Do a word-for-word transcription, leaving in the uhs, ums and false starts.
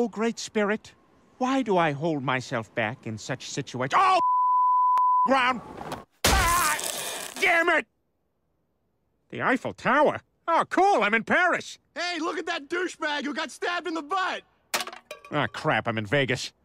Oh, Great Spirit, why do I hold myself back in such situations? Oh, ground! Ah, damn it! The Eiffel Tower? Oh, cool, I'm in Paris. Hey, look at that douchebag who got stabbed in the butt! Ah, crap, I'm in Vegas.